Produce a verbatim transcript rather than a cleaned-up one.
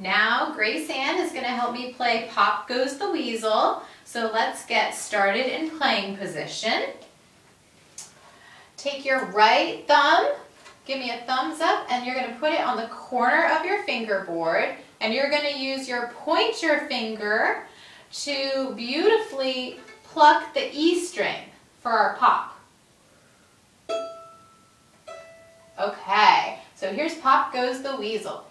Now Grace Ann is going to help me play Pop Goes the Weasel. So let's get started in playing position. Take your right thumb, give me a thumbs up, and you're going to put it on the corner of your fingerboard, and you're going to use your pointer finger to beautifully pluck the E string for our pop. Okay, so here's Pop Goes the Weasel.